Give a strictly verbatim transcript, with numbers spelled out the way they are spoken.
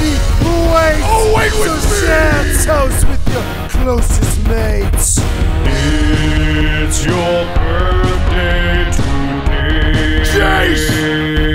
party waits. Oh, wait with so me. share toast with your closest mates. It's your birthday today. JACE!